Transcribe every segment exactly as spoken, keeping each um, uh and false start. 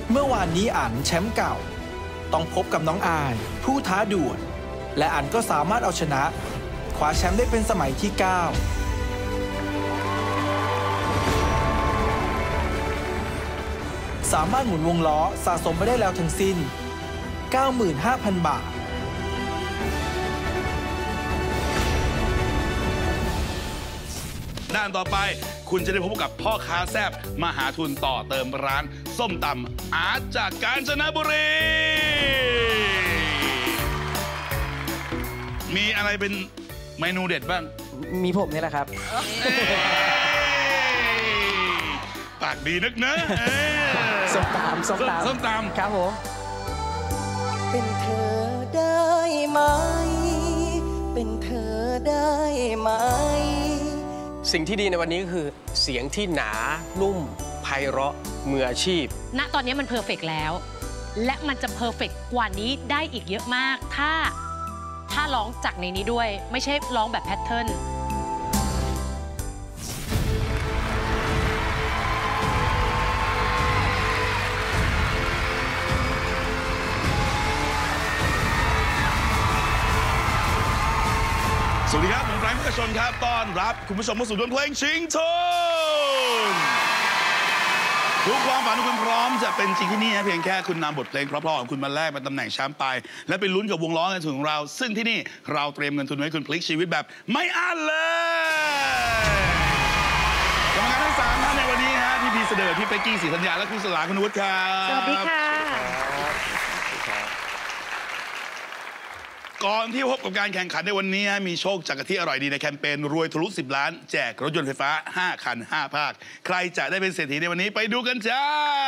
เมื่อวานนี้อันแชมป์เก่าต้องพบกับน้องอายผู้ท้าดวลและอันก็สามารถเอาชนะคว้าแชมป์ได้เป็นสมัยที่เก้าสามารถหมุนวงล้อสะสมไปได้แล้วทั้งสิ้น เก้าหมื่นห้าพัน บาทด้านต่อไปคุณจะได้พบกับพ่อค้าแซ่บมาหาทุนต่อเติมร้านส้มตำอาร์ตจากกาญจนบุรีมีอะไรเป็นเมนูเด็ดบ้างมีผมนี่แหละครับปากดีนักนะส้มตำส้มตำส้มตำครับผมเป็นเธอได้ไหมเป็นเธอได้ไหมสิ่งที่ดีในวันนี้ก็คือเสียงที่หนานุ่มไพเราะมืออาชีพณตอนนี้มันเพอร์เฟกต์แล้วและมันจะเพอร์เฟกต์กว่านี้ได้อีกเยอะมากถ้าถ้าร้องจากในนี้ด้วยไม่ใช่ร้องแบบแพทเทิร์นสวัสดีครับผมแฟรงค์ พุทธชนครับต้อนรับคุณผู้ชมเข้าสู่ดวลเพลงชิงทุนทุกความฝันของคุณพร้อมจะเป็นจริงที่นี่นะเพียงแค่คุณนำบทเพลงเพราะๆของคุณมาแลกเป็นตำแหน่งแชมป์ไปและไปลุ้นกับวงล้อเงินทุนของเราซึ่งที่นี่เราเตรียมเงินทุนไว้คุณพลิกชีวิตแบบไม่อั้นเลยกรรมการทั้งสามท่านในวันนี้ฮะพี่พีเสด็จพี่เป๊กกี้ศรีธัญญาและคุณสลาคุณวุฒิครับสวัสดีค่ะก่อนที่พบกับการแข่งขันในวันนี้มีโชคจากกะทิอร่อยดีในแคมเปญรวยทะลุสิบล้านแจกรถยนต์ไฟฟ้าห้าคันห้าภาคใครจะได้เป็นเศรษฐีในวันนี้ไปดูกันจ้า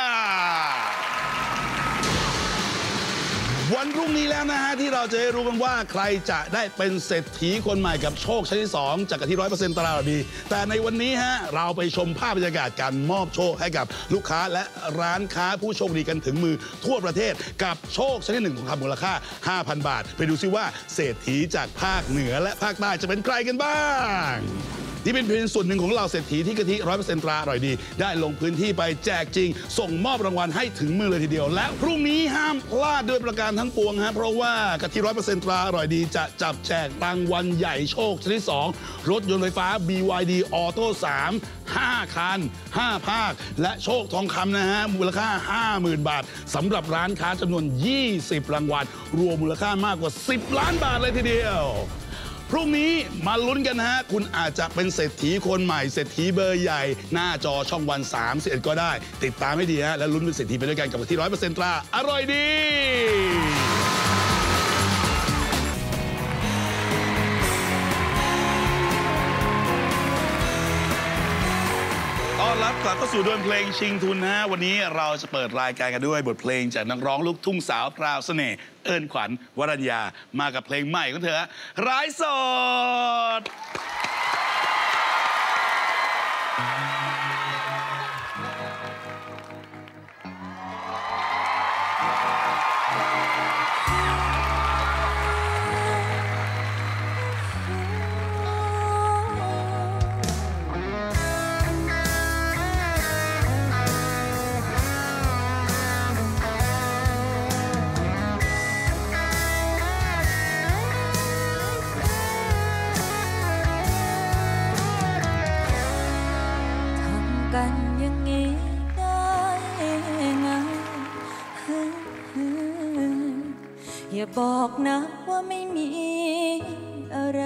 วันพรุ่งนี้แล้วนะฮะที่เราจะได้รู้กันว่าใครจะได้เป็นเศรษฐีคนใหม่กับโชคชั้นที่สองจากกะทิร้อยเปอร์เซ็นต์ตราดีแต่ในวันนี้ฮะเราไปชมภาพบรรยากาศการมอบโชคให้กับลูกค้าและร้านค้าผู้โชคดีกันถึงมือทั่วประเทศกับโชคชั้นที่หนึ่งของคำมูลค่า ห้าพัน บาทไปดูซิว่าเศรษฐีจากภาคเหนือและภาคใต้จะเป็นใครกันบ้างที่เป็นเพียงส่วนหนึ่งของเราเศรษฐีที่กะทิร้อยเปอร์เซ็นต์ตราอร่อยดีได้ลงพื้นที่ไปแจกจริงส่งมอบรางวัลให้ถึงมือเลยทีเดียวและพรุ่งนี้ห้ามพลาดด้วยประการทั้งปวงฮะเพราะว่ากะทิร้อยเปอร์เซ็นต์ตราอร่อยดีจะจับแจกรางวัลใหญ่โชคชนิดสองรถยนต์ไฟฟ้า บี วาย ดี Auto สาม ห้าคันห้าภาคและโชคทองคำนะฮะมูลค่า ห้าหมื่น บาทสำหรับร้านค้าจำนวนยี่สิบรางวัลรวมมูลค่ามากกว่าสิบล้านบาทเลยทีเดียวพรุ่งนี้มาลุ้นกันนะฮะคุณอาจจะเป็นเศรษฐีคนใหม่เศรษฐีเบอร์ใหญ่หน้าจอช่องวันสามสิบเอ็ดก็ได้ติดตามให้ดีฮะและลุ้นเป็นเศรษฐีไปด้วยกันกับที่ร้อยเปอร์เซ็นต์ตราอร่อยดีต้อนรับกลับเข้าสู่ดวลเพลงชิงทุนนะฮะวันนี้เราจะเปิดรายการกันด้วยบทเพลงจากนักร้องลูกทุ่งสาวพราวเสน่ห์เอิญขวัญวรัญญามากับเพลงใหม่ของเธอร้ายสดกันอย่างนี้ได้ไงอย่าบอกนะว่าไม่มีอะไร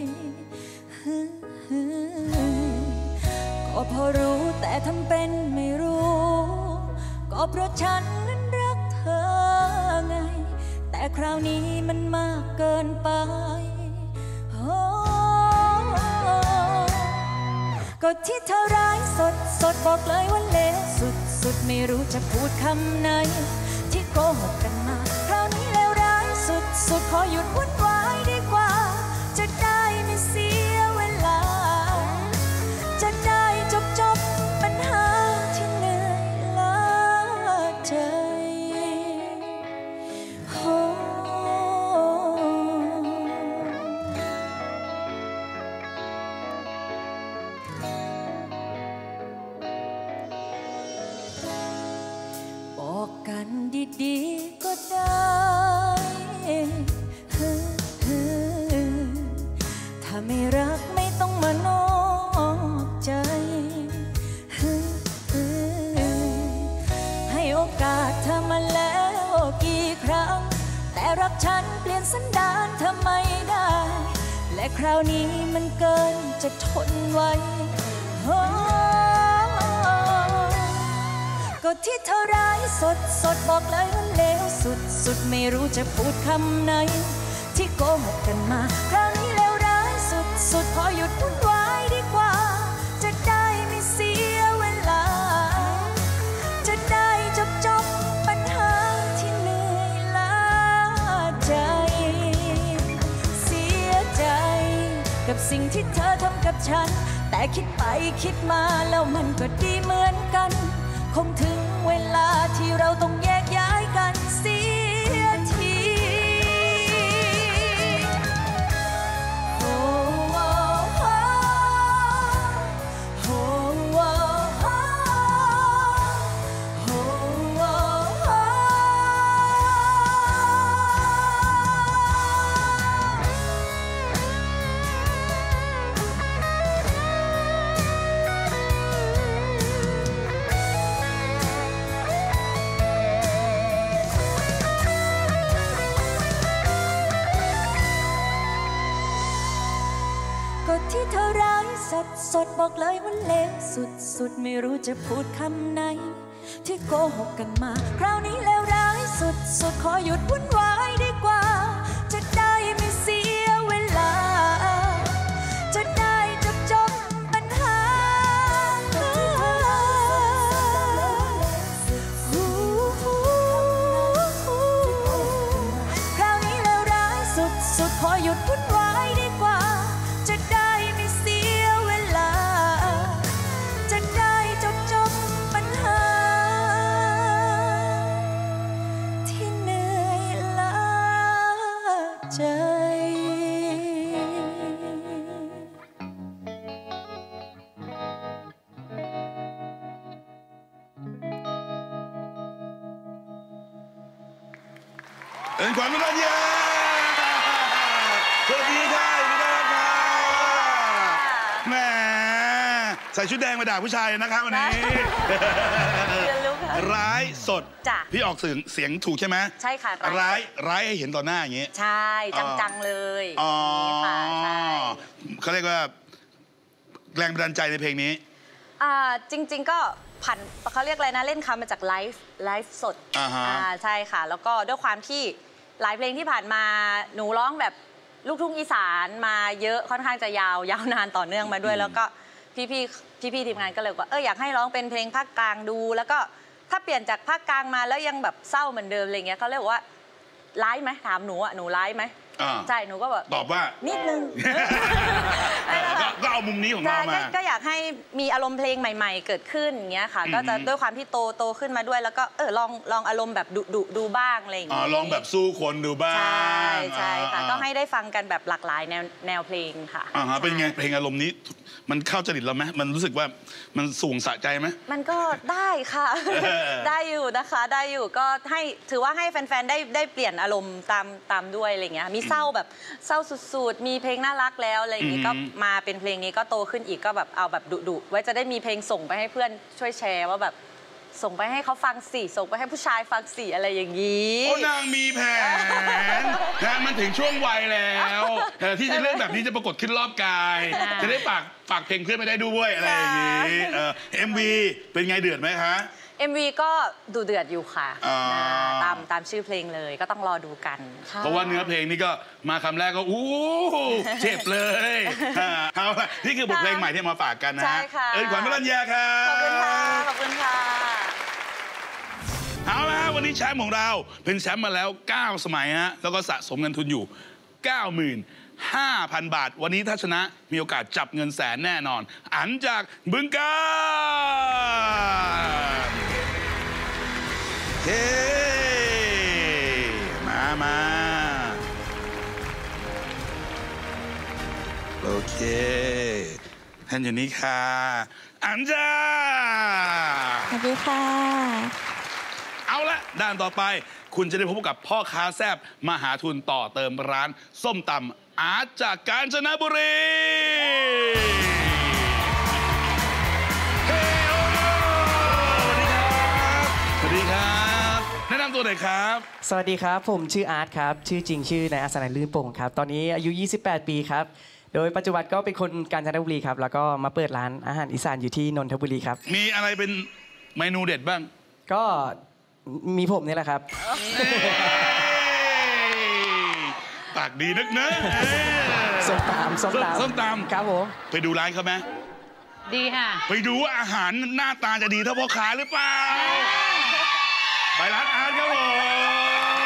ก็พอรู้แต่ทำเป็นไม่รู้ก็เพราะฉันนั้นรักเธอไงแต่คราวนี้มันมากเกินไปก็ที่เธอร้ายสดสดบอกเลยว่าเลวสุดสุดไม่รู้จะพูดคำไหนที่โกหกกันมาคราวนี้เลวร้ายสุดสุดขอหยุดวุ่นวายดีกว่าจะได้ไม่เสียเวลาจะได้จบจบปัญหาที่เหนื่อยล้าใจกกันดีๆก็ได้ถ้าไม่รักไม่ต้องมานอกใจให้โอกาสเธอมาแล้วกี่ครั้งแต่รักฉันเปลี่ยนสันดานเธอไม่ได้และคราวนี้มันเกินจะทนไว้ก็ที่เธอร้ายสดสดบอกเลยว่าเลวสุดสุดไม่รู้จะพูดคำไหนที่โกหกกันมาคราวนี้เลวร้ายสุดสุดพอหยุดวุ่นวายดีกว่าจะได้ไม่เสียเวลาจะได้จบจบปัญหาที่เหนื่อยล้าใจเสียใจกับสิ่งที่เธอทำกับฉันแต่คิดไปคิดมาแล้วมันก็ดีเหมือนกันคงถึงเวลาที่เราต้องแยกย้ายกันเสียทีโอ้โอ้โอ้โอ้โอ้โอ้โอ้ที่เธอร้ายสดสดบอกเลยว่าเลวสุดสุดไม่รู้จะพูดคำไหนที่โกหกกันมาคราวนี้เลวร้ายสุดสุดขอหยุดวุ่นวายดีกว่าจะได้ไม่เสียเวลาจะได้จบจบปัญหาคราวนี้เลวร้ายสุดสุดขอหยุดวุ่นวายดีกว่าจะได้เอ็นขวัญวรัญญาสวัสดีค่ะยินดีต้อนรับค่ะแหมใส่ชุดแดงมาด่าผู้ชายนะครับวันนี้ร้ายสดพี่ออกเสียงเสียงถูกใช่ไหมใช่ค่ะร้ายร้ายให้เห็นต่อหน้าอย่างงี้ใช่จังๆเลยอ๋อเขาเรียกว่าแรงบันดาลใจในเพลงนี้อ่าจริงๆก็ผ่านเขาเรียกอะไรนะเล่นคำมาจากไลฟ์ไลฟ์สดอ่าใช่ค่ะแล้วก็ด้วยความที่หลายเพลงที่ผ่านมาหนูร้องแบบลูกทุ่งอีสานมาเยอะค่อนข้างจะยาวยาวนานต่อเนื่องมาด้วยแล้วก็พี่พี่พี่พี่ทีมงานก็เลยว่าเอออยากให้ร้องเป็นเพลงภาคกลางดูแล้วก็ถ้าเปลี่ยนจากภาคกลางมาแล้วยังแบบเศร้าเหมือนเดิมอะไรเงี้ยเขาเรียกว่าไลฟ์ไหมถามหนูอ่ะหนูไลฟ์ไหมใช่หนูก็แบบตอบว่านิดนึงก็เอามุมนี้ของเรามาก็อยากให้มีอารมณ์เพลงใหม่ๆเกิดขึ้นอย่างเงี้ยค่ะก็จะด้วยความที่โตโตขึ้นมาด้วยแล้วก็เออลองลองอารมณ์แบบดุดุดูบ้างอะไรอย่างเงี้ยลองแบบสู้คนดูบ้างใช่ใช่ค่ะก็ให้ได้ฟังกันแบบหลากหลายแนวแนวเพลงค่ะอ่าเป็นไงเพลงอารมณ์นี้มันเข้าจริตเราไหมมันรู้สึกว่ามันสูงสะใจไหมมันก็ได้ค่ะได้อยู่นะคะได้อยู่ก็ให้ถือว่าให้แฟนๆได้ได้เปลี่ยนอารมณ์ตามตามด้วยอะไรเงี้ยมีเศร้าแบบเศร้าสุดๆมีเพลงน่ารักแล้วอะไรอย่างงี้ก็มาเป็นเพลงนี้ก็โตขึ้นอีกก็แบบเอาแบบดุๆไว้จะได้มีเพลงส่งไปให้เพื่อนช่วยแชร์ว่าแบบส่งไปให้เขาฟังสิส่งไปให้ผู้ชายฟังสิอะไรอย่างนี้โอ้นางมีแผนนะมันถึงช่วงวัยแล้วที่จะเรื่องแบบนี้จะปรากฏขึ้นรอบกายจะได้ฝากฝากเพลงเพื่อนไปได้ด้วยอะไรอย่างนี้เอ็มวีเป็นไงเดือดไหมคะเอ็ม วี ก็ดูเดือดอยู่ค่ะตามตามชื่อเพลงเลยก็ต้องรอดูกันเพราะว่าเนื้อเพลงนี่ก็มาคำแรกก็อู้เจ็บเลยเอาล่ะนี่คือบทเพลงใหม่ที่มาฝากกันนะเอิญขวัญวรัญญาค่ะขอบคุณค่ะขอบคุณค่ะเอาละวันนี้แชมป์ของเราเป็นแชมป์มาแล้วเก้าสมัยฮะแล้วก็สะสมเงินทุนอยู่ เก้าหมื่นห้าพัน บาทวันนี้ถ้าชนะมีโอกาสจับเงินแสนแน่นอนอันจากบึงกาฬเฮ้มามาโอเคท่านอยู่นี่ค่ะอันจ้าสวัสดีค่ะเอาละด้านต่อไปคุณจะได้พบกับพ่อค้าแซ่บมาหาทุนต่อเติมร้านส้มตำอาร์ตจากกาญจนบุรีเฮ้โอสวัสดีครับสวัสดีครับแนะนำตัวหน่อยครับสวัสดีครับผมชื่ออาร์ตครับชื่อจริงชื่อนายอัศนัยลื่นโป่งครับตอนนี้อายุยี่สิบแปดปีครับโดยปัจจุบันก็เป็นคนกาญจนบุรีครับแล้วก็มาเปิดร้านอาหารอีสานอยู่ที่นนทบุรีครับมีอะไรเป็นเมนูเด็ดบ้างก็มีผมนี่แหละครับปากดีนักนะส้มตำส้มตำส้มตำครับผมไปดูร้านเขาไหมดีค่ะไปดูว่าอาหารหน้าตาจะดีเท่าพ่อค้าหรือเปล่าไปร้านอาร์ตครับผม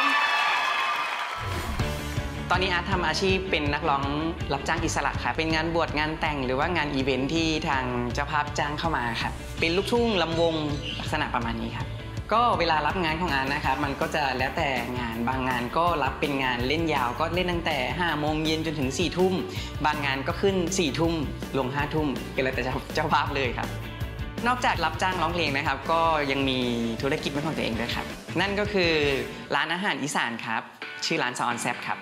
ตอนนี้อาร์ตทำอาชีพเป็นนักร้องรับจ้างอิสระค่ะเป็นงานบวชงานแต่งหรือว่างานอีเวนท์ที่ทางเจ้าภาพจ้างเข้ามาครับเป็นลูกทุ่งลำวงลักษณะประมาณนี้ครับก็เวลารับงานของอาร์ตนะครับมันก็จะแล้วแต่งานบางงานก็รับเป็นงานเล่นยาวก็เล่นตั้งแต่ห้าโมงเย็นจนถึงสี่ทุ่มบางงานก็ขึ้นสี่ทุ่มลงห้าทุ่มก็แล้วแต่เจ้าภาพเลยครับนอกจากรับจ้างร้องเพลงนะครับก็ยังมีธุรกิจเป็นของตัวเองด้วยครับนั่นก็คือร้านอาหารอีสานครับชื่อร้านซอนแซบครับ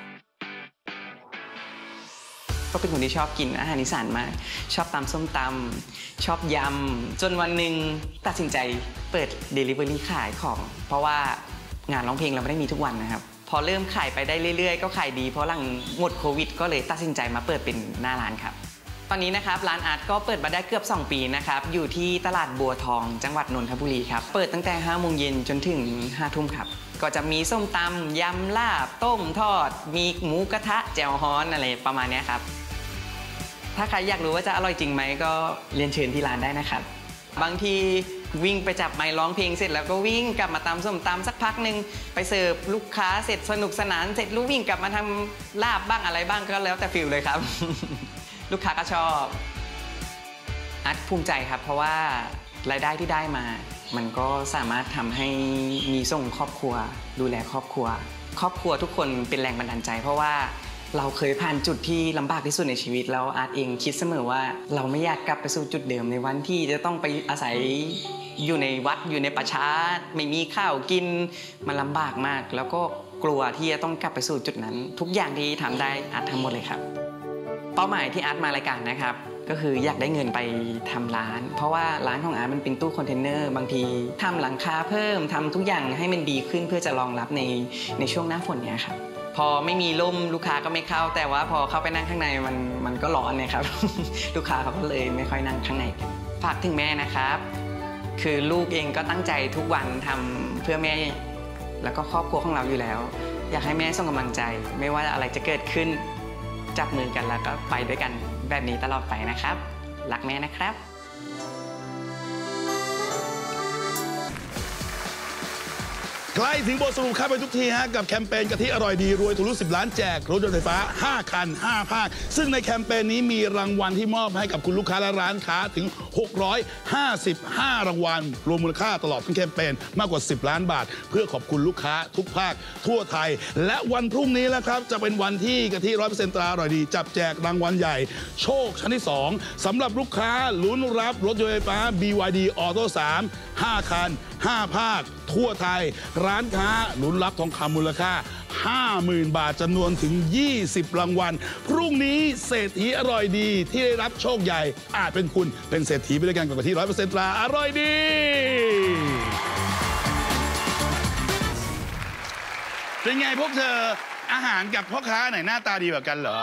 ก็เป็นคนที่ชอบกินอาหารอีสานมากชอบตำส้มตำชอบยำจนวันหนึ่งตัดสินใจเปิด Delivery ขายของเพราะว่างานร้องเพลงเราไม่ได้มีทุกวันนะครับพอเริ่มขายไปได้เรื่อยๆก็ขายดีเพราะหลังหมดโควิดก็เลยตัดสินใจมาเปิดเป็นหน้าร้านครับตอนนี้นะครับร้านอาร์ตก็เปิดมาได้เกือบสองปีนะครับอยู่ที่ตลาดบัวทองจังหวัดนนทบุรีครับเปิดตั้งแต่ห้าโมงเย็นจนถึงห้าทุ่มครับก็จะมีส้มตำยำลาบต้มทอดมีหมูกระทะแจ่วฮ้อนอะไรประมาณนี้ครับถ้าใครอยากรู้ว่าจะอร่อยจริงไหมก็เรียนเชิญที่ร้านได้นะครับบางทีวิ่งไปจับไมค์ร้องเพลงเสร็จแล้วก็วิ่งกลับมาตำส้มตำสักพักหนึ่งไปเสิร์ฟลูกค้าเสร็จสนุกสนานเสร็จลูกวิ่งกลับมาทำลาบบ้างอะไรบ้างก็แล้วแต่ฟิลเลยครับ ลูกค้าก็ชอบอาร์ตภูมิใจครับเพราะว่ารายได้ที่ได้มามันก็สามารถทำให้มีส่งครอบครัวดูแลครอบครัวครอบครัวทุกคนเป็นแรงบันดาลใจเพราะว่าเราเคยผ่านจุดที่ลำบากที่สุดในชีวิตแล้วอาร์ตเองคิดเสมอว่าเราไม่อยากกลับไปสู่จุดเดิมในวันที่จะต้องไปอาศัยอยู่ในวัดอยู่ในป่าช้าไม่มีข้าวกินมันลำบากมากแล้วก็กลัวที่จะต้องกลับไปสู่จุดนั้นทุกอย่างที่ทำได้อาร์ตทำหมดเลยครับเป้าหมายที่อาร์ตมารายการนะครับก็คืออยากได้เงินไปทำร้านเพราะว่าร้านของอาร์ตมันเป็นตู้คอนเทนเนอร์บางทีทำหลังคาเพิ่มทำทุกอย่างให้มันดีขึ้นเพื่อจะรองรับในในช่วงหน้าฝนเนี่ยครับพอไม่มีร่มลูกค้าก็ไม่เข้าแต่ว่าพอเข้าไปนั่งข้างในมันมันก็ร้อนเนี่ยครับ ลูกค้าเขาก็เลยไม่ค่อยนั่งข้างในฝากถึงแม่นะครับคือลูกเองก็ตั้งใจทุกวันทำเพื่อแม่แล้วก็ครอบครัวของเราอยู่แล้วอยากให้แม่ส่งกำลังใจไม่ว่าอะไรจะเกิดขึ้นจับมือกันแล้วก็ไปด้วยกันแบบนี้ตลอดไปนะครับรักแม่นะครับใกล้ถึงบทสรุปครับไปทุกทีฮะกับแคมเปญกะทิอร่อยดีรวยทะลุสิบล้านแจกรถยนต์ไฟฟ้าห้าคันห้าภาคซึ่งในแคมเปญนี้มีรางวัลที่มอบให้กับคุณลูกค้าและร้านค้าถึงหกร้อยห้าสิบห้ารางวัลรวมมูลค่าตลอดทั้งแคมเปญมากกว่าสิบล้านบาทเพื่อขอบคุณลูกค้าทุกภาคทั่วไทยและวันพรุ่งนี้แล้วครับจะเป็นวันที่กะทิ ร้อยเปอร์เซ็นต์ ตราอร่อยดีจับแจกรางวัลใหญ่โชคชั้นที่สองสำหรับลูกค้าลุ้นรับรถยนต์ไฟฟ้า บี วาย ดี Auto สาม ห้าคันห้าภาคทั่วไทยร้านค้าลุ้นรับทองคำมูลค่า ห้าหมื่น บาทจำนวนถึงยี่สิบรางวัลพรุ่งนี้เศรษฐีอร่อยดีที่ได้รับโชคใหญ่อาจเป็นคุณเป็นเศรษฐีไปด้วยกันกับกะทิ ร้อยเปอร์เซ็นต์ ตราอร่อยดีเป็นไงพวกเธออาหารกับพ่อค้าไหนหน้าตาดีกว่ากันเหรอ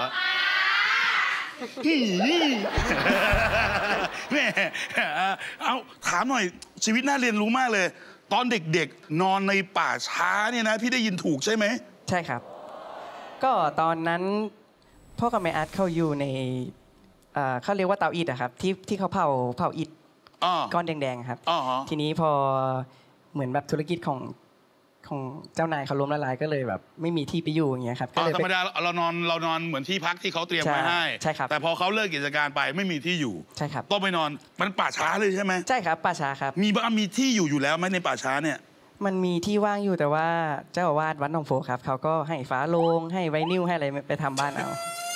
แม่เอาถามหน่อยชีวิตน่าเรียนรู้มากเลยตอนเด็กๆนอนในป่าช้าเนี่ยนะพี่ได้ยินถูกใช่ไหมใช่ครับก็ตอนนั้นพ่อกับแม่อาร์ตเขาอยู่ในเขาเรียกว่าเตาอิฐอะครับที่ที่เขาเผาเผาอิฐก้อนแดงๆครับทีนี้พอเหมือนแบบธุรกิจของของเจ้านายเขาล้มละลายก็เลยแบบไม่มีที่ไปอยู่อย่างเงี้ยครับก็เลยธรรมดาเรานอนเรานอนเหมือนที่พักที่เขาเตรียมไว้ให้ใช่ครับแต่พอเขาเลิกกิจการไปไม่มีที่อยู่ใช่ครับต้องไปนอนมันป่าช้าเลยใช่ไหมใช่ครับป่าช้าครับมีบ้านมีที่อยู่อยู่แล้วไหมในป่าช้าเนี่ยมันมีที่ว่างอยู่แต่ว่าเจ้าอาวาสวัดหนองโพครับเขาก็ให้ฝาโลงให้ไวนิลให้อะไรไปทำบ้านเอา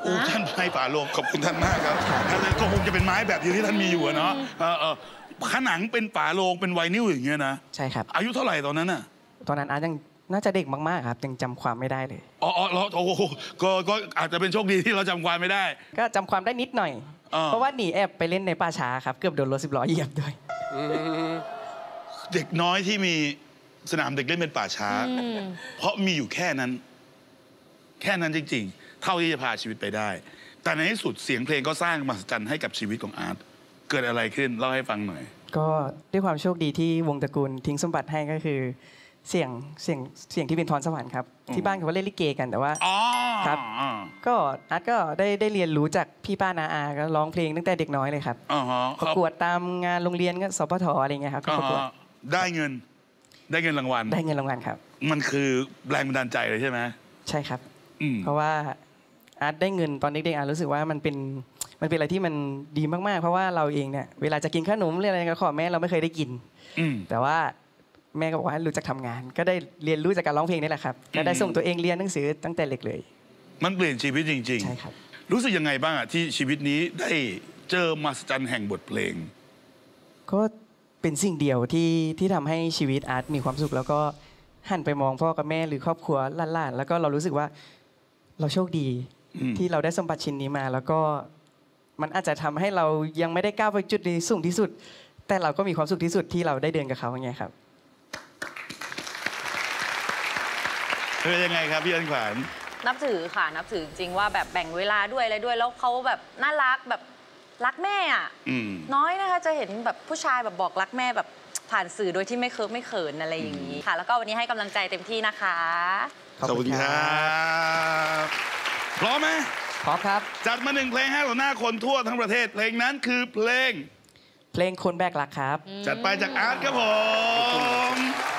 อ้ท่านให้ฝาโลงขอบคุณท่านมากครับท่านก็คงจะเป็นไม้แบบที่ท่านมีอยู่เนาะเออเออผนังเป็นฝาโลงเป็นไวนิลอย่างเงี้ยนะใช่ครับอายุเท่าไหร่ตอนนั้นน่ะตอนนั้นอาร์ตยังน่าจะเด็กมากๆครับยังจำความไม่ได้เลยอ๋ออ๋อโอ้โหก็ก็อาจจะเป็นโชคดีที่เราจำความไม่ได้ก็จำความได้นิดหน่อยเพราะว่าหนีแอบไปเล่นในป่าช้าครับเกือบโดนรถสิบล้อเหยียบด้วยเด็กน้อยที่มีสนามเด็กเล่นเป็นป่าช้าเพราะมีอยู่แค่นั้นแค่นั้นจริงๆเท่าที่จะพาชีวิตไปได้แต่ในที่สุดเสียงเพลงก็สร้างมหัศจรรย์ให้กับชีวิตของอาร์ตเกิดอะไรขึ้นเล่าให้ฟังหน่อยก็ด้วยความโชคดีที่วงตระกูลทิ้งสมบัติให้ก็คือเสียงเสียงเสียงที่เป็นพรสวรรค์ครับที่บ้านเขาเล่นลิเกกันแต่ว่าครับก็อาร์ตก็ได้ได้เรียนรู้จากพี่ป้านาอาก็ร้องเพลงตั้งแต่เด็กน้อยเลยครับประกวดตามงานโรงเรียนก็สปทอะไรเงี้ยครับก็ประกวดได้เงินได้เงินรางวัลได้เงินรางวัลครับมันคือแรงบันดาลใจเลยใช่ไหมใช่ครับเพราะว่าอาร์ตได้เงินตอนเด็กๆอาร์ตรู้สึกว่ามันเป็นมันเป็นอะไรที่มันดีมากๆเพราะว่าเราเองเนี่ยเวลาจะกินขนมหรืออะไรก็ขอแม่เราไม่เคยได้กินแต่ว่าแม่ก็บอกว่ารู้จักทำงานก็ได้เรียนรู้จากการร้องเพลงนี่แหละครับก็ได้ส่งตัวเองเรียนหนังสือตั้งแต่เล็กเลยมันเปลี่ยนชีวิตจริงๆใช่ครับรู้สึกยังไงบ้างอะที่ชีวิตนี้ได้เจอมหัศจรรย์แห่งบทเพลงก็เป็นสิ่งเดียวที่ที่ทำให้ชีวิตอาร์ตมีความสุขแล้วก็หันไปมองพ่อกับแม่หรือครอบครัวหลานๆแล้วก็เรารู้สึกว่าเราโชคดีที่เราได้สมบัติชิ้นนี้มาแล้วก็มันอาจจะทำให้เรายังไม่ได้ก้าวไปจุดที่สูงที่สุดแต่เราก็มีความสุขที่สุดที่เราได้เดินกับเขาอย่างเงี้ยครับเป็นยังไงครับพี่อันขวัญนับถือค่ะนับถือจริงว่าแบบแบ่งเวลาด้วยอะไรด้วยแล้วเขาแบบน่ารักแบบรักแม่อ่ะน้อยนะคะจะเห็นแบบผู้ชายแบบบอกรักแม่แบบผ่านสื่อโดยที่ไม่เคิร์ฟไม่เขินอะไรอย่างนี้ค่ะแล้วก็วันนี้ให้กำลังใจเต็มที่นะคะขอบคุณครับพร้อมไหมพร้อมครับจัดมาหนึ่งเพลงให้ต่อหน้าคนทั่วทั้งประเทศเพลงนั้นคือเพลงเพลงคนแบกรักครับจัดไปจากอาร์ตครับผม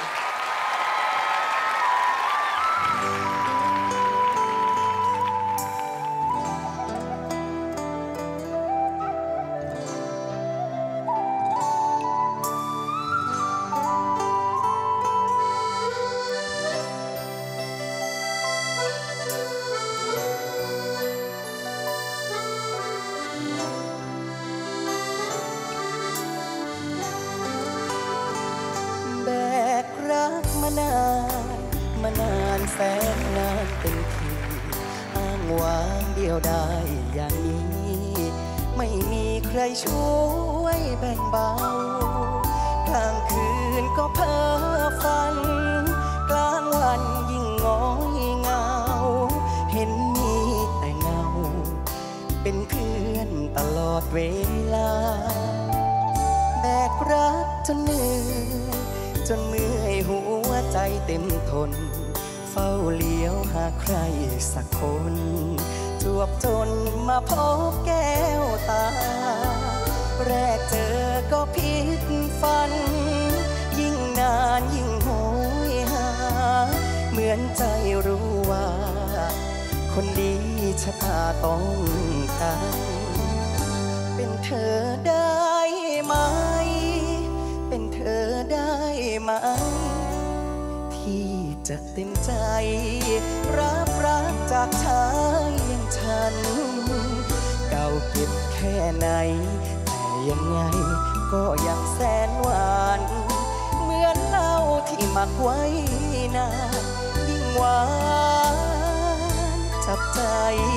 มานานแสนนานเต็มทีอ้างว้างเดียวได้อย่างนี้ไม่มีใครช่วยแบ่งเบากลางคืนก็เพ้อฝันกลางวันยิ่งง้อยเหงาเห็นมีแต่เงาเป็นเพื่อนตลอดเวลาแบกรักจนเหนื่อยจนเมื่อยหัวใจเต็มทนเฝ้าเลี้ยวหาใครสักคนจวบจนมาพบแก้วตาแรกเจอก็ผิดฝันยิ่งนานยิ่งโหยหาเหมือนใจรู้ว่าคนดีชะตาต้องกันเป็นเธอได้ไหมเป็นเธอได้ไหมที่จะเต็มใจรับรักจากชายอย่างฉันเก่าเก็บแค่ไหนแต่ยังไงก็ยังแสนหวานเหมือนเหล้าที่หมักไว้นานยิ่งหวานจับใจ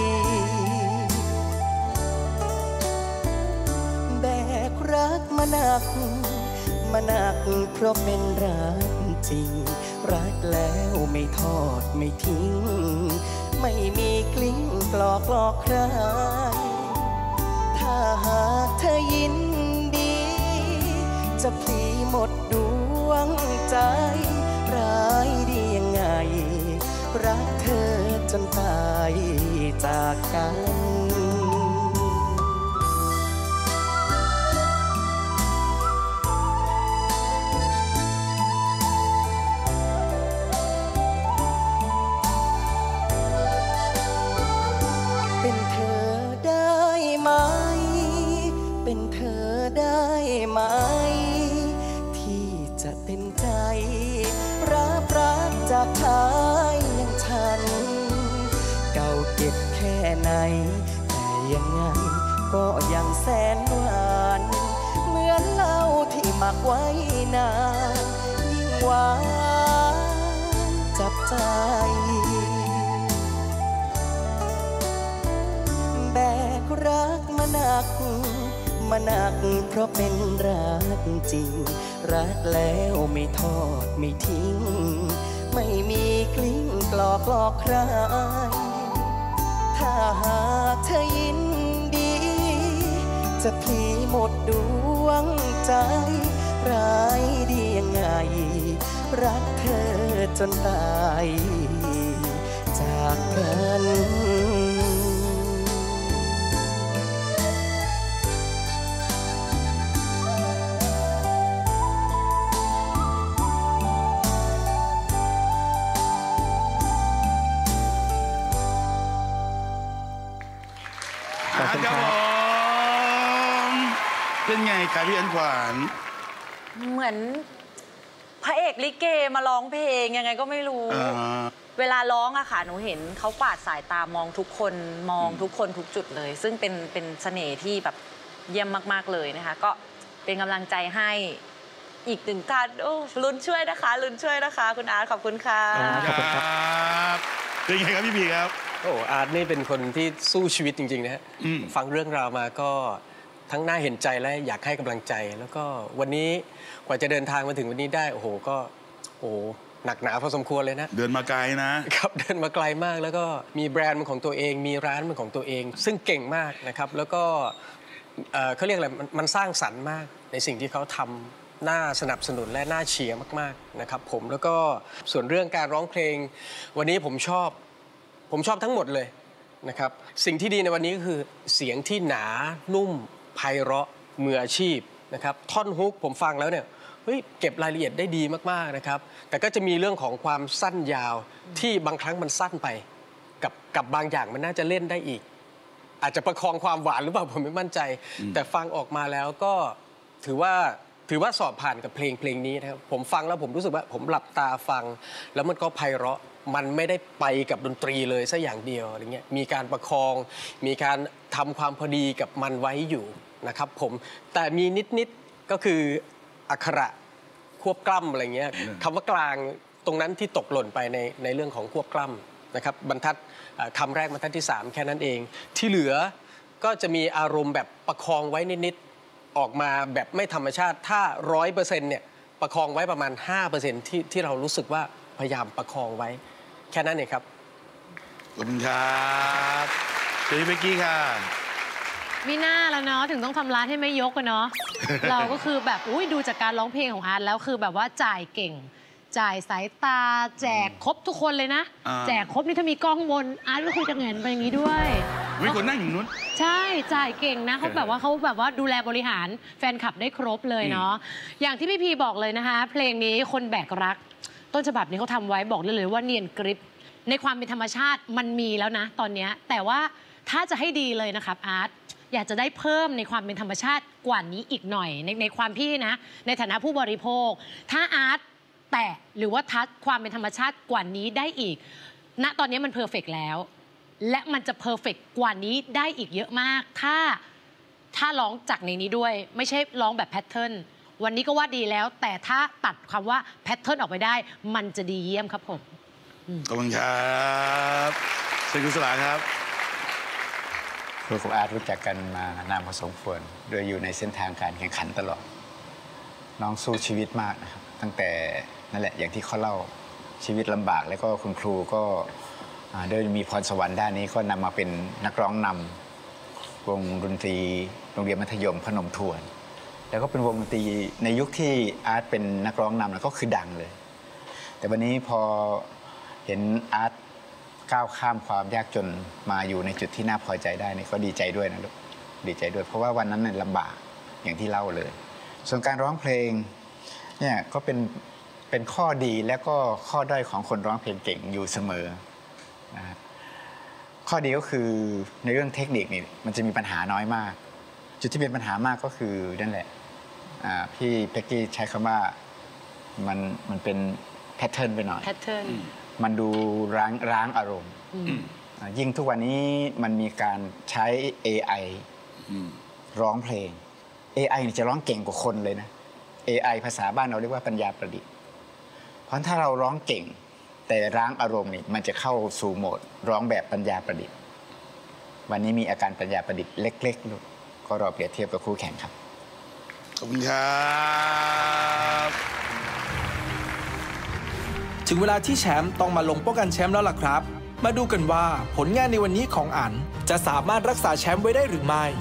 แบกรักมาหนักมาหนักเพราะเป็นรักจริงรักแล้วไม่ทอดไม่ทิ้งไม่มีกลิ้งกลอกหลอกใครถ้าหากเธอยินดีจะพลีหมดดวงใจร้ายดียังไงรักเธอจนตายจากกันเป็นเธอได้ไหมเป็นเธอได้ไหมที่จะเต็มใจรับรักจากชายอย่างฉันเก่าเก็บแค่ไหนยังไงก็ยังแสนหวานเหมือนเหล้าที่หมักไว้นานยิ่งหวานจับใจแบกรักมาหนักมาหนักเพราะเป็นรักจริงรักแล้วไม่ทอดไม่ทิ้งไม่มีกลิ้งกลอกหลอกใครถ้าหากเธอยินดีจะพลีหมดดวงใจร้ายดียังไงรักเธอจนตายจากกันครับผมเป็นไงครับพี่อัญขวัญเหมือนพระเอกลิเกมาร้องเพลงยังไงก็ไม่รู้เวลาร้องอะค่ะหนูเห็นเขากวาดสายตามองทุกคนมองทุกคนทุกจุดเลยซึ่งเป็นเป็นเสน่ห์ที่แบบเยี่ยมมากๆเลยนะคะก็เป็นกำลังใจให้อีกหนึ่งท่านโอ้ลุ้นช่วยนะคะลุ้นช่วยนะคะคุณอาร์ตขอบคุณค่ะขอบคุณครับเป็นไงครับพี่พีครับโอ้อาร์ตนี่เป็นคนที่สู้ชีวิตจริงๆนะฮะฟังเรื่องราวมาก็ทั้งน่าเห็นใจและอยากให้กำลังใจแล้วก็วันนี้กว่าจะเดินทางมาถึงวันนี้ได้โอ้โหก็โอ้หนักหนาพอสมควรเลยนะเดินมาไกลนะครับเดินมาไกลมากแล้วก็มีแบรนด์เป็นของตัวเองมีร้านเป็นของตัวเองซึ่งเก่งมากนะครับแล้วก็เขาเรียกอะไรมันสร้างสรรค์มากในสิ่งที่เขาทำน่าสนับสนุนและน่าเชียร์มากๆนะครับผมแล้วก็ส่วนเรื่องการร้องเพลงวันนี้ผมชอบผมชอบทั้งหมดเลยนะครับสิ่งที่ดีในวันนี้ก็คือเสียงที่หนานุ่มไพเราะมืออาชีพนะครับท่อนฮุกผมฟังแล้วเนี่ยเฮ้ยเก็บรายละเอียดได้ดีมากๆนะครับแต่ก็จะมีเรื่องของความสั้นยาวที่บางครั้งมันสั้นไปกับกับบางอย่างมันน่าจะเล่นได้อีกอาจจะประคองความหวานหรือเปล่าผมไม่มั่นใจแต่ฟังออกมาแล้วก็ถือว่าถือว่าสอบผ่านกับเพลงเพลงนี้นะครับผมฟังแล้วผมรู้สึกว่าผมหลับตาฟังแล้วมันก็ไพเราะมันไม่ได้ไปกับดนตรีเลยซะอย่างเดียวอะไรเงี้ยมีการประคองมีการทำความพอดีกับมันไว้อยู่นะครับผมแต่มีนิดๆก็คืออักขระควบกล้ำอะไรเงี้ยคำว่ากลางตรงนั้นที่ตกหล่นไปในในเรื่องของควบกล้ำนะครับบรรทัดคำแรกบรรทัดที่สามแค่นั้นเองที่เหลือก็จะมีอารมณ์แบบประคองไว้นิดๆออกมาแบบไม่ธรรมชาติถ้าร้อยเปอร์เซ็นต์เนี่ยประคองไว้ประมาณ ห้าเปอร์เซ็นต์ ที่ที่เรารู้สึกว่าพยายามประคองไว้แค่นั้นเองครับขอบคุณครับเจนี่เบกกี้ค่ะมีหน้าแล้วเนาะถึงต้องทำร้านให้ไม่ยกกันเนาะ เราก็คือแบบอุ้ยดูจากการร้องเพลงของอาร์ตแล้วคือแบบว่าจ่ายเก่งจ่ายสายตาแจกครบทุกคนเลยนะแจกครบนี่ถ้ามีกล้องบนอาร์ตก็คงจะเห็นไปอย่างนี้ด้วยมีคนนั่งอยู่นู้นใช่จ่ายเก่งนะเขาแบบว่าเขาแบบว่าดูแลบริหารแฟนคลับได้ครบเลยเนาะอย่างที่พี่พีบอกเลยนะคะเพลงนี้คนแบกรักต้นฉบับนี้เขาทำไว้บอกเลยเลยว่าเนียนกริบในความเป็นธรรมชาติมันมีแล้วนะตอนนี้แต่ว่าถ้าจะให้ดีเลยนะครับอาร์ตอยากจะได้เพิ่มในความเป็นธรรมชาติกว่านี้อีกหน่อยในในความพี่นะในฐานะผู้บริโภคถ้าอาร์ตแตะหรือว่าทัชความเป็นธรรมชาติกว่านี้ได้อีกณตอนนี้มันเพอร์เฟกต์แล้วและมันจะเพอร์เฟกต์กว่านี้ได้อีกเยอะมากถ้าถ้าร้องจากในนี้ด้วยไม่ใช่ร้องแบบแพทเทิร์นวันนี้ก็ว่าดีแล้วแต่ถ้าตัดคำว่าแพทเทิร์นออกไปได้มันจะดีเยี่ยมครับผมขอบคุณครับเชิญคุณสลาครับครูกับอาร์ตรู้จักกันมานานพอสมควรโดยอยู่ในเส้นทางการแข่งขันตลอดน้องสู้ชีวิตมากนะครับตั้งแต่นั่นแหละอย่างที่เขาเล่าชีวิตลำบากแล้วก็คุณครูก็โดยมีพรสวรรค์ด้านนี้ก็นำมาเป็นนักร้องนำวงดนตรีโรงเรียนมัธยมพนมทวนแล้วก็เป็นวงดนตรีในยุคที่อาร์ตเป็นนักร้องนำแล้วก็คือดังเลยแต่วันนี้พอเห็นอาร์ตก้าวข้ามความยากจนมาอยู่ในจุดที่น่าพอใจได้นี่ก็ดีใจด้วยนะลูกดีใจด้วยเพราะว่าวันนั้นเนี่ยลำบากอย่างที่เล่าเลยส่วนการร้องเพลงเนี่ยก็เป็นเป็นข้อดีและก็ข้อด้อยของคนร้องเพลงเก่งอยู่เสมอนะข้อดีก็คือในเรื่องเทคนิคนี่มันจะมีปัญหาน้อยมากจุดที่เป็นปัญหามากก็คือนั่นแหละพี่เป๊กกี้ใช้คำว่ามันมันเป็นแพทเทิร์นไปหน่อยแพทเทิร์นมันดูร้างร้างอารมณ์ยิ่งทุกวันนี้มันมีการใช้ เอ ไอ ร้องเพลง เอ ไอ นี่จะร้องเก่งกว่าคนเลยนะ เอ ไอ ภาษาบ้านเราเรียกว่าปัญญาประดิษฐ์เพราะถ้าเราร้องเก่งแต่ร้างอารมณ์นี่มันจะเข้าสู่โหมดร้องแบบปัญญาประดิษฐ์วันนี้มีอาการปัญญาประดิษฐ์เล็กๆลูกก็รอเปรียบเทียบกับคู่แข่งครับขอบคุณครับถึงเวลาที่แชมป์ต้องมาลงป้องกันแชมป์แล้วล่ะครับมาดูกันว่าผลงานในวันนี้ของอั๋นจะสามารถรักษาแชมป์ไว้ได้หรือไม่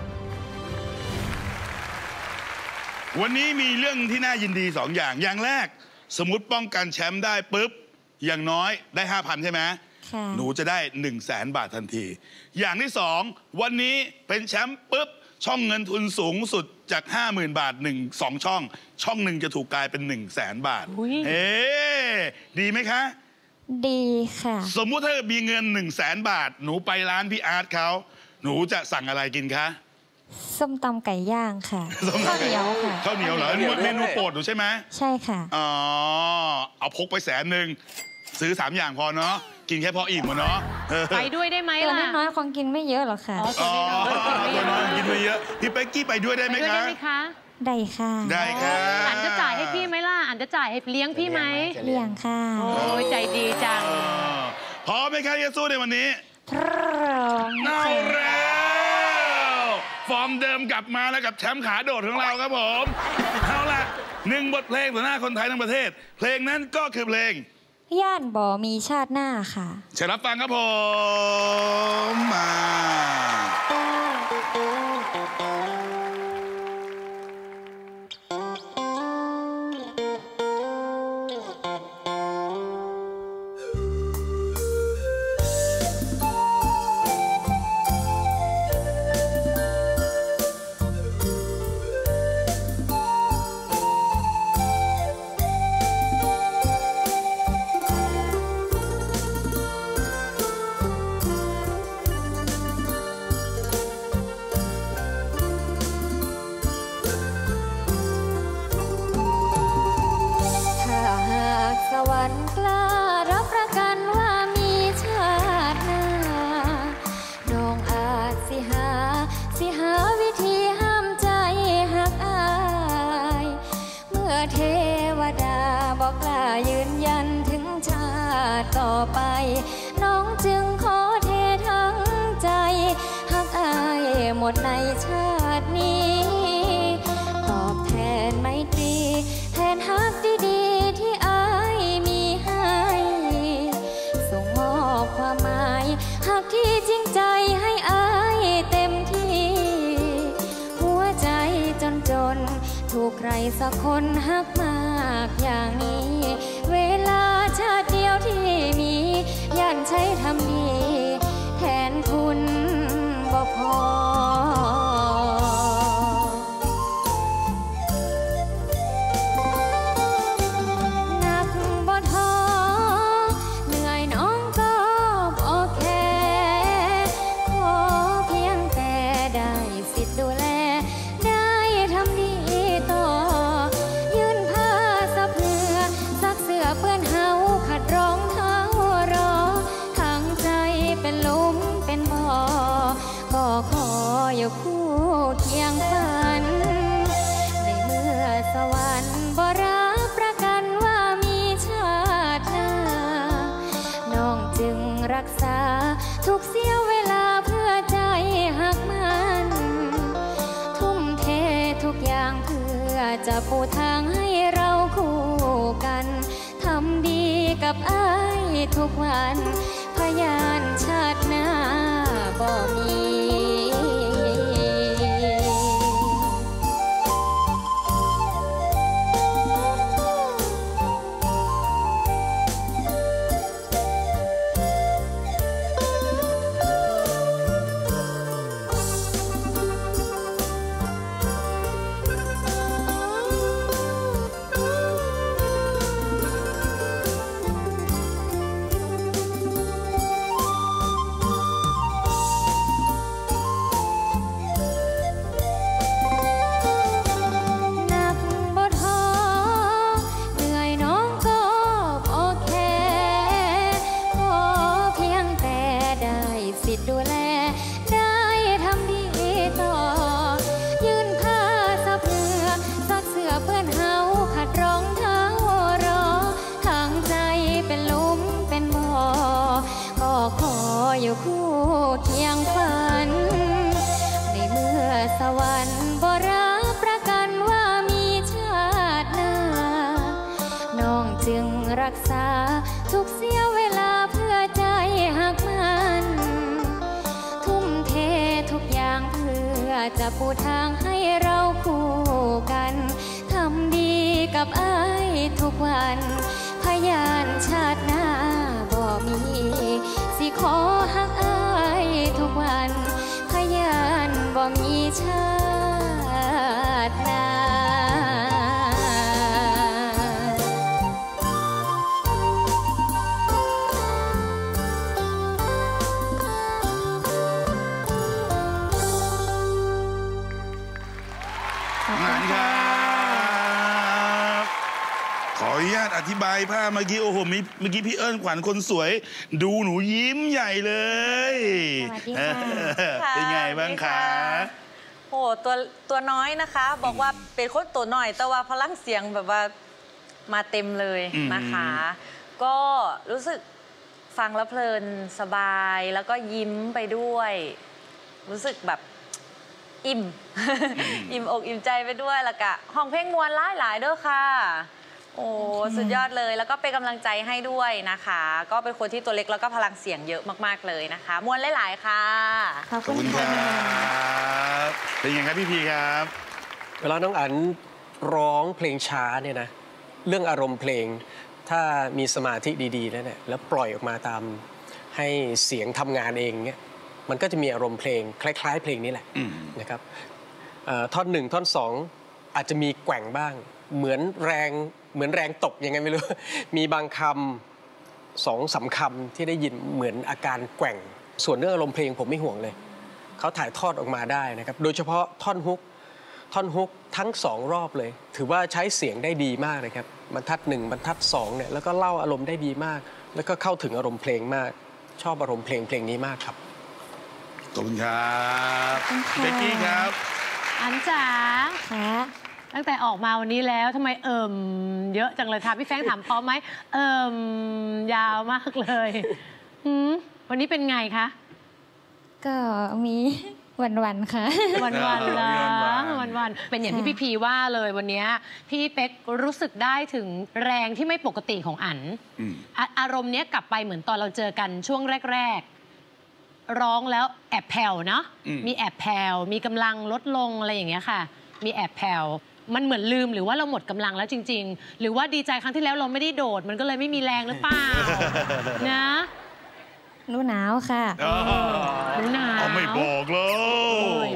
วันนี้มีเรื่องที่น่ายินดีสองอย่างอย่างแรกสมมติป้องกันแชมป์ได้ปุ๊บอย่างน้อยได้ ห้าพัน ใช่ไหมหนูจะได้ หนึ่งแสน บาททันทีอย่างที่สองวันนี้เป็นแชมป์ปุ๊บช่องเงินทุนสูงสุดจาก ห้าหมื่น บาทหนึ่ง สองช่องช่องหนึ่งจะถูกกลายเป็น หนึ่งแสน บาทเอ๊ดีไหมคะดีค่ะสมมุติถ้ามีเงิน หนึ่งแสน บาทหนูไปร้านพี่อาร์ตเขาหนูจะสั่งอะไรกินคะส้มตำไก่ย่างค่ะข้าวเหนียวค่ะข้าวเหนียวเหรอเมนูโปรดหนูใช่ไหมใช่ค่ะอ๋อเอาพกไปแสนหนึ่งซื้อสามอย่างพอเนาะกินแค่พออิ่มเนาะไปด้วยได้ไหมล่ะตัวน้อยคงกินไม่เยอะหรอกค่ะอ๋อตัวน้อยกินไม่เยอะพี่เป๊กกี้ไปด้วยได้ไหมคะได้ค่ะได้ค่ะอันจะจ่ายให้พี่ไหมล่ะอันจะจ่ายให้เลี้ยงพี่ไหมเลี้ยงค่ะโอ้ยใจดีจังพร้อมไหมคะที่จะสู้ในวันนี้พร้อมเอาแล้วฟอร์มเดิมกลับมาแล้วกับแชมป์ขาโดดของเราครับผมเอาล่ะหนึ่งบทเพลงต่อหน้าคนไทยทั้งประเทศเพลงนั้นก็คือเพลงย่านบ่มีชาติหน้าค่ะเชิญรับฟังครับผมมาต่อไปน้องจึงขอเททั้งใจหักอายหมดในชาตินี้ตอบแทนไมตรีแทนฮักดีๆที่อายมีให้ส่งมอบความหมายหักที่จริงใจให้อายเต็มที่หัวใจจนจนถูกใครสักคนหักมากอย่างนี้เวลาชาติเดียวที่มีย่านใช้ทำดีแทนคุณบ่พอนักบ่ท้อเหนื่อยน้องก็บ่แค่ขอเพียงแต่ได้สิทธิ์ดูแลได้ทำดีต่อยืนผ้าสะเพื่อซักเสื้อเปื้อนเฮาขัดรองเท้ารอทั้งใจเป็นลมเป็นบ่อก็ขออยู่คู่เคียงฝันในเมื่อสวรรค์บ่รับประกันว่ามีชาติหน้าน้องจึงรักษาทุกเสี้ยวเวลาเพื่อใจหักมันทุ่มเททุกอย่างเพื่อจะปูทางให้เราคู่กันทำดีกับอ้ายทุกวันพยานชาติหน้าบ่มีอยู่คู่เคียงฝันในเมื่อสวรรค์บ่รับประกันว่ามีชาติหน้าน้องจึงรักษาทุกเสี้ยวเวลาเพื่อใจหักมันทุ่มเททุกอย่างเพื่อจะปูทางให้เราคู่กันทำดีกับอ้ายทุกวันพยานชาติหน้าบ่มีสิขอหักอ้ายทุกวันพยานบ่มีชาติหน้าขออนุญาตอธิบายภาพเมื่อกี้โอ้โหเมื่อกี้พี่เอิญขวัญคนสวยดูหนูยิ้มใหญ่เลยสวัสดีค่ะเป็นไงบ้างคะโอ้ตัวตัวน้อยนะคะ บอกว่าเป็นคนตัวน้อยแต่ว่าพลังเสียงแบบว่ามาเต็มเลยนะคะ ก็รู้สึกฟังแล้วเพลินสบายแล้วก็ยิ้มไปด้วย รู้สึกแบบอิ่ม อิ่มอกอิ่มใจไปด้วยแล้วก็ห้องเพลงมวลหลายๆด้วยค่ะโอ้สุดยอดเลยแล้วก็เป็นกำลังใจให้ด้วยนะคะก็เป็นคนที่ตัวเล็กแล้วก็พลังเสียงเยอะมากๆเลยนะคะมวลหลายๆค่ะขอบคุณครับเป็นยังไงครับพี่พีครับเวลาน้องอั๋นร้องเพลงช้าเนี่ยนะเรื่องอารมณ์เพลงถ้ามีสมาธิดีๆแล้วเนี่ยแล้วปล่อยออกมาตามให้เสียงทำงานเองเนี่ยมันก็จะมีอารมณ์เพลงคล้ายๆเพลงนี้แหละนะครับท่อนหนึ่งท่อนสองอาจจะมีแกว่งบ้างเหมือนแรงเหมือนแรงตกยังไงไม่รู้ มีบางคำสองสามคำที่ได้ยินเหมือนอาการแกว่งส่วนเรื่องอารมณ์เพลงผมไม่ห่วงเลยเขาถ่ายทอดออกมาได้นะครับโดยเฉพาะท่อนฮุกท่อนฮุกทั้งสองรอบเลยถือว่าใช้เสียงได้ดีมากเลยครับบรรทัดหนึ่งบรรทัดสองเนี่ยแล้วก็เล่าอารมณ์ได้ดีมากแล้วก็เข้าถึงอารมณ์เพลงมากชอบอารมณ์เพลงเพลงนี้มากครับขอบคุณครับเบกกี้ครับอันจ๋าค่ะตั้งแต่ออกมาวันนี้แล้วทำไมเอิ่มเยอะจังเลยค่ะพี่แฟงถามพร้อมไหมเอิ่มยาวมากเลยวันนี้เป็นไงคะก็มีวันๆค่ะวันๆละวันๆเป็นอย่างที่พี่พีว่าเลยวันนี้พี่เป๊กรู้สึกได้ถึงแรงที่ไม่ปกติของอั๋นอารมณ์นี้กลับไปเหมือนตอนเราเจอกันช่วงแรกๆร้องแล้วแอบแผ่วเนาะมีแอบแผ่วมีกำลังลดลงอะไรอย่างเงี้ยค่ะมีแอบแผ่วมันเหมือนลืมหรือว่าเราหมดกำลังแล้วจริงๆหรือว่าดีใจครั้งที่แล้วเราไม่ได้โดดมันก็เลยไม่มีแรงหรือเปล่านะหนูหนาวค่ะหนูหนาวไม่บอกเลย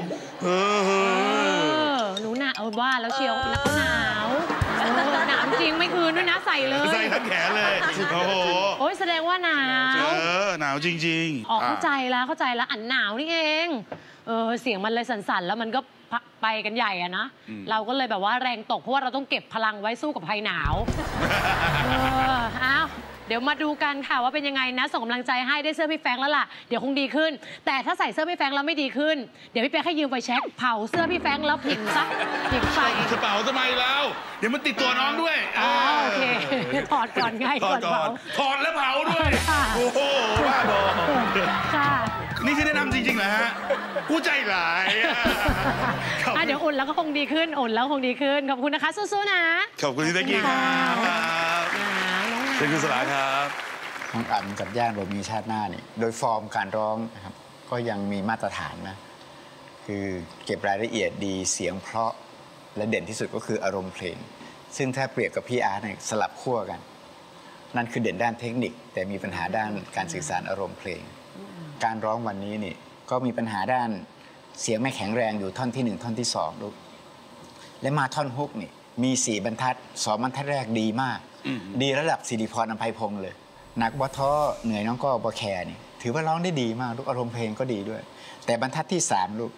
หนูหนาวว่าแล้วเชียวแล้วก็หนาวหนาวจริงไม่คืนด้วยนะใส่เลยใส่ทั้งแขนเลยโอ้โหโอ้ยแสดงว่าหนาวเออหนาวจริงๆอ๋อเข้าใจแล้วเข้าใจแล้วอันหนาวนี่เองเออเสียงมันเลยสั่นๆแล้วมันก็ไปกันใหญ่อะนะเราก็เลยแบบว่าแรงตกเพราะว่าเราต้องเก็บพลังไว้สู้กับภัยหนาวเอออ้าวเดี๋ยวมาดูกันค่ะว่าเป็นยังไงนะส่งกำลังใจให้ได้เสื้อพี่แฟงแล้วล่ะเดี๋ยวคงดีขึ้นแต่ถ้าใส่เสื้อพี่แฟงแล้วไม่ดีขึ้นเดี๋ยวพี่แฟงให้ยืมไฟแช็กเผาเสื้อพี่แฟงแล้วผิงซะผิงไฟจะเผาทำไมแล้วเดี๋ยวมันติดตัวน้องด้วยอ๋อโอเคถอดก่อนไงก่อนเผาถอดแล้วเผาด้วยโอ้โหบ้าบอค่ะนี่คือแนะนำจริงๆเหรอฮะกูใจหลายอ่ะเดี๋ยวอุ่นแล้วก็คงดีขึ้นอุ่นแล้วคงดีขึ้นขอบคุณนะคะสู้ๆนะขอบคุณที่ได้กินครับเชิญคุณสลาครับน้องอั๋นกับย่านบ่มีชาติหน้านี่โดยฟอร์มการร้องนะครับก็ยังมีมาตรฐานนะคือเก็บรายละเอียดดีเสียงเพราะและเด่นที่สุดก็คืออารมณ์เพลงซึ่งถ้าเปรียบกับพี่อาร์ตเนี่ยสลับขั้วกันนั่นคือเด่นด้านเทคนิคแต่มีปัญหาด้านการสื่อสารอารมณ์เพลงการร้องวันนี้นี่ก็มีปัญหาด้านเสียงไม่แข็งแรงอยู่ท่อนที่หนึ่งท่อนที่สองลูกและมาท่อนฮุกนี่มีสี่บรรทัดสองบรรทัดแรกดีมากดีระดับสิริพรอำไพพงษ์เลยหนักบ่ท้อเหนื่อยน้องก็บ่แคร์นี่ถือว่าร้องได้ดีมากลูกอารมณ์เพลงก็ดีด้วยแต่บรรทัดที่สามลูก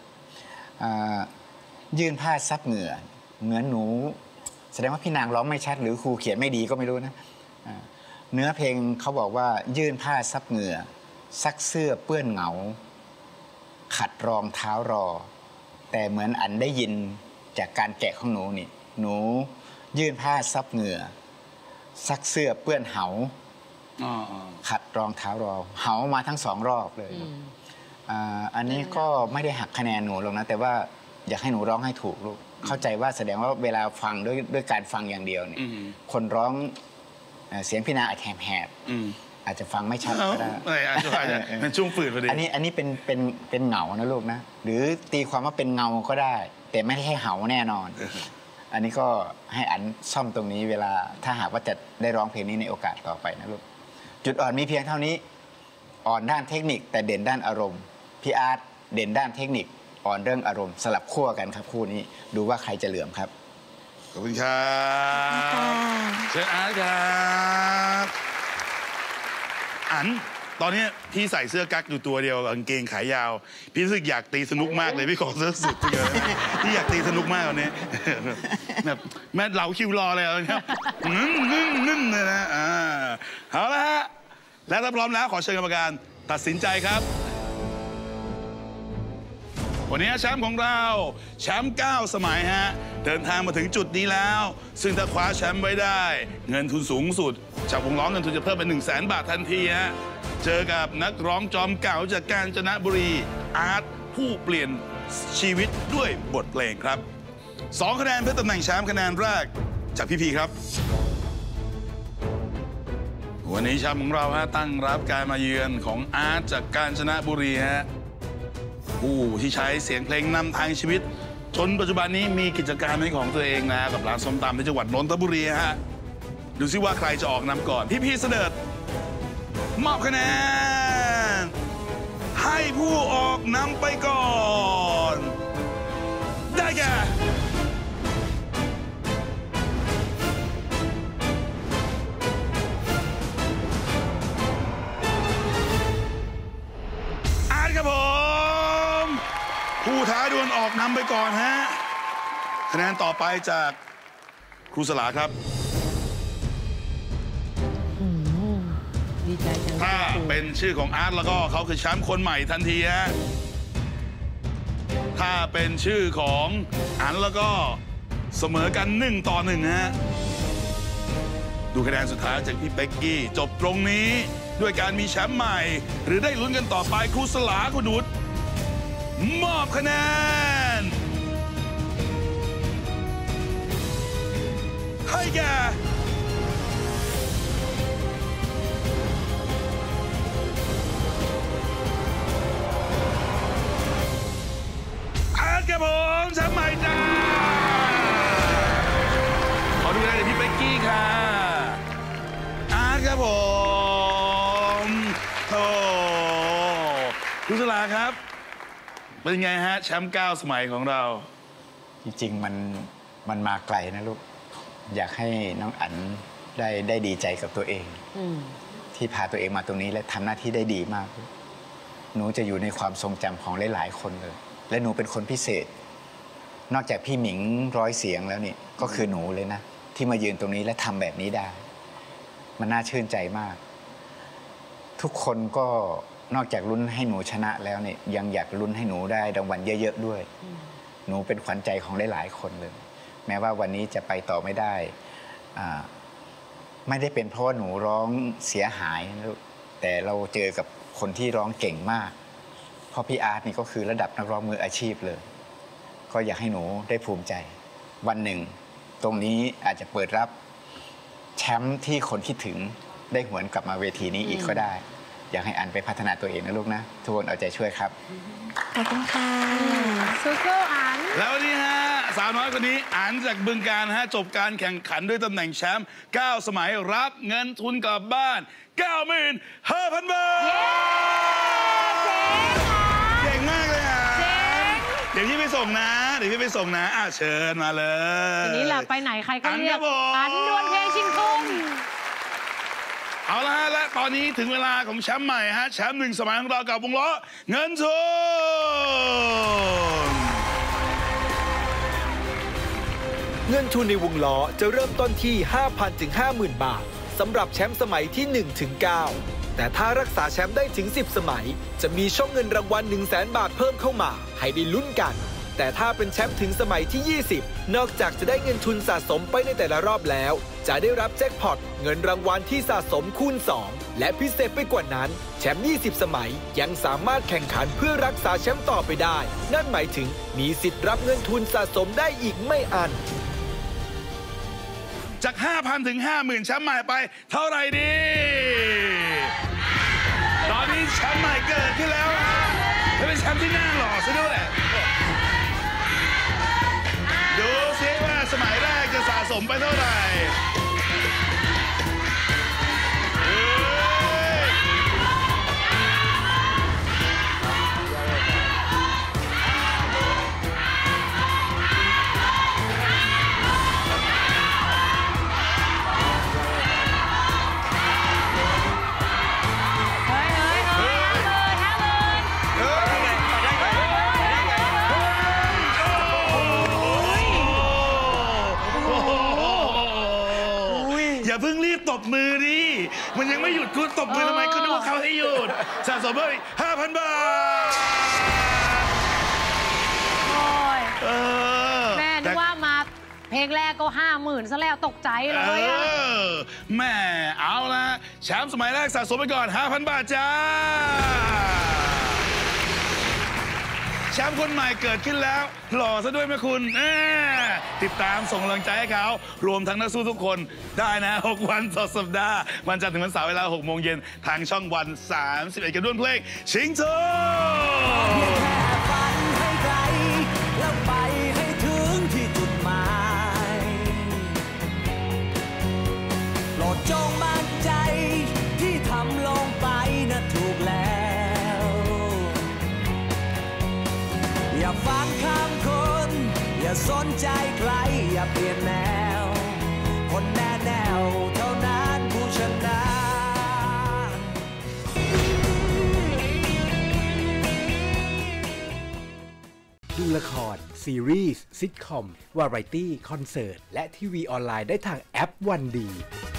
ยื่นผ้าซับเหงื่อเหมือนหนูแสดงว่าพี่นางร้องไม่ชัดหรือครูเขียนไม่ดีก็ไม่รู้นะเนื้อเพลงเขาบอกว่ายื่นผ้าซับเหงื่อซักเสื้อเปื้อนเหงาขัดรองเท้ารอแต่เหมือนอันได้ยินจากการแกะของหนูนี่หนูยื่นผ้าซับเหงื่อซักเสื้อเปื้อนเหาขัดรองเท้ารอเหามาทั้งสองรอบเลยอันนี้ก็ไม่ได้หักคะแนนหนูหรอกนะแต่ว่าอยากให้หนูร้องให้ถูกลูกเข้าใจว่าแสดงว่าเวลาฟังด้วยด้วยการฟังอย่างเดียวเนี่ยคนร้องเสียงพี่นาอาจแหบๆอาจจะฟังไม่ชัดก็ได้มันช่วงฝืดพอดีอันนี้อันนี้เป็นเป็นเป็นเหงานะลูกนะหรือตีความว่าเป็นเงาก็ได้แต่ไม่ได้ให้เหาแน่นอนอันนี้ก็ให้อันซ่อมตรงนี้เวลาถ้าหากว่าจะได้ร้องเพลงนี้ในโอกาสต่อไปนะลูกจุดอ่อนมีเพียงเท่านี้อ่อนด้านเทคนิคแต่เด่นด้านอารมณ์พี่อาร์ตเด่นด้านเทคนิคอ่อนเรื่องอารมณ์สลับขั้วกันครับคู่นี้ดูว่าใครจะเหลื่อมครับขอบคุณครับเชิญอาร์ตครับอันตอนนี้พี่ใส่เสื้อกั๊กอยู่ตัวเดียวกางเกงขายาวพี่รู้สึกอยากตีสนุกมากเลยพี่ขอเสื้อสุดเยอะพี่อยากตีสนุกมากตอนนี้แบบแม่เหลาคิวรอเลยครับงึ้งงึ้งงึ้งเลยนะอ่าเอาละฮะและถ้าพร้อมแล้วขอเชิญกรรมการตัดสินใจครับวันนี้แชมป์ของเราแชมป์เก้าสมัยฮะเดินทางมาถึงจุดนี้แล้วซึ่งถ้าคว้าแชมป์ไว้ได้เงินทุนสูงสุดจากวงล้อเงินทุนจะเพิ่มเป็นหนึ่งแสนบาททันทีฮะเจอกับนักร้องจอมเก่าจากกาญจนบุรีอาร์ตผู้เปลี่ยนชีวิตด้วยบทเพลงครับสองคะแนนเพื่อตำแหน่งแชมป์คะแนนแรกจากพี่พีครับวันนี้แชมป์ของเราฮะตั้งรับการมาเยือนของอาร์ตจากกาญจนบุรีฮะผู้ที่ใช้เสียงเพลงนำทางชีวิตจนปัจจุบันนี้มีกิจการเป็นของตัวเองนะกับร้านส้มตำในจังหวัดนนทบุรีฮะดูซิว่าใครจะออกนำก่อนพี่พีเสด็จมอบคะแนนให้ผู้ออกนำไปก่อนได้แก่อาร์ตครับผมผู้ท้าดวลออกนำไปก่อนฮะคะแนนต่อไปจากครูสลาครับถ้าเป็นชื่อของอาร์ตแล้วก็เขาคือแชมป์คนใหม่ทันทีฮะถ้าเป็นชื่อของอันแล้วก็เสมอกันหนึ่งต่อหนึ่งฮะดูคะแนนสุดท้ายจากพี่เป๊กกี้จบตรงนี้ด้วยการมีแชมป์ใหม่หรือได้ลุ้นกันต่อไปครูสลาคุณนุชมอบคะแนนให้แก่อาร์ตครับผมแชมป์ใหม่จ้าขอดูได้เลยพี่เป๊กกี้ค่ะอาร์ตครับผมโอ้คุณสลาครับเป็นไงฮะแชมป์เก้าสมัยของเราจริงๆมันมันมาไกลนะลูกอยากให้น้องอั๋นได้ได้ดีใจกับตัวเองที่พาตัวเองมาตรงนี้และทำหน้าที่ได้ดีมากหนูจะอยู่ในความทรงจำของหลายๆคนเลยและหนูเป็นคนพิเศษนอกจากพี่หมิงร้อยเสียงแล้วนี่ก็คือหนูเลยนะที่มายืนตรงนี้และทำแบบนี้ได้มันน่าชื่นใจมากทุกคนก็นอกจากลุ้นให้หนูชนะแล้วเนี่ยยังอยากลุ้นให้หนูได้รางวัลเยอะๆด้วยหนูเป็นขวัญใจของหลายๆคนเลยแม้ว่าวันนี้จะไปต่อไม่ได้ไม่ได้เป็นเพราะว่าหนูร้องเสียหายแต่เราเจอกับคนที่ร้องเก่งมากเพราะพี่อาร์ตนี่ก็คือระดับนักร้องมืออาชีพเลยก็อยากให้หนูได้ภูมิใจวันหนึ่งตรงนี้อาจจะเปิดรับแชมป์ที่คนคิดถึงได้หวนกลับมาเวทีนี้อีกก็ได้อยากให้อันไปพัฒนาตัวเองนะลูกนะทุกคนเอาใจช่วยครับขอบคุณค่ะสู้ๆอันแล้ววันนี้ฮะสาวน้อยคนนี้อันจากบึงกาฬฮะจบการแข่งขันด้วยตำแหน่งแชมป์เก้าสมัยรับเงินทุนกลับบ้าน เก้าหมื่นห้าพัน บาทเก่งมากเลยอ่ะเดี๋ยวพี่ไปส่งนะเดี๋ยวพี่ไปส่งนะอ่ะเชิญมาเลยทีนี้แหละไปไหนใครก็เรียกอันดวลเพลงชิงทุนเอาละฮะและตอนนี้ถึงเวลาของแชมป์ใหม่ฮะแชมป์หนึ่งสมัยของเรากับวงล้อเงินทุนเงินทุนในวงล้อจะเริ่มต้นที่ ห้าพัน ถึง ห้าหมื่น บาทสำหรับแชมป์สมัยที่ หนึ่ง ถึง เก้า แต่ถ้ารักษาแชมป์ได้ถึง สิบ สมัยจะมีช่องเงินรางวัล หนึ่งแสน บาทเพิ่มเข้ามาให้ได้ลุ้นกันแต่ถ้าเป็นแชมป์ถึงสมัยที่ ยี่สิบ นอกจากจะได้เงินทุนสะสมไปในแต่ละรอบแล้วจะได้รับแจ็คพอตเงินรางวัลที่สะสมคูณ สอง และพิเศษไปกว่านั้นแชมป์ ยี่สิบ สมัยยังสามารถแข่งขันเพื่อรักษาแชมป์ต่อไปได้นั่นหมายถึงมีสิทธิ์รับเงินทุนสะสมได้อีกไม่อันจาก ห้าพัน ถึง ห้าหมื่น แชมป์ใหม่ไปเท่าไหร่ดีตอนนี้แชมป์ใหม่เกิดขึ้นแล้วนะและเป็นแชมป์ที่น่าหล่อซะด้วยดูซิว่าสมัยแรกจะสะสมไปเท่าไหร่อย่าเพิ่งรีบตบมือดิมันยังไม่หยุดคุณตบมือทำไมคุณนึกว่าเขาให้หยุดสะสมไปห้าพันบาทโอ้ยแม่นึกว่ามาเพลงแรกก็ห้าหมื่นซะแล้วตกใจเลยอะแม่เอาละแชมป์สมัยแรกสะสมไปก่อน ห้าพัน บาทจ้าแชมป์คนใหม่เกิดขึ้นแล้วหล่อซะด้วยไหมคุณติดตามส่งกำลังใจให้เขารวมทั้งนักสู้ทุกคนได้นะหกวันต่อสัปดาห์วันจันทร์ถึงวันเสาร์เวลาหกโมงเย็นทางช่องวันสามสิบเอ็ดกับด้วนเพลงชิงโชแล้วไปให้ถึงที่จุดหมายโปรดจงมั่นใจที่ทำลงไปนะถูกแล้วอย่าฟังคำคนอย่าสนใจใครอย่าเปลี่ยนแนวคนแน่แนวเท่านั้นผู้ชนะดูละครซีรีส์ซิทคอมวาไรตี้คอนเสิร์ตและทีวีออนไลน์ได้ทางแอปวันดี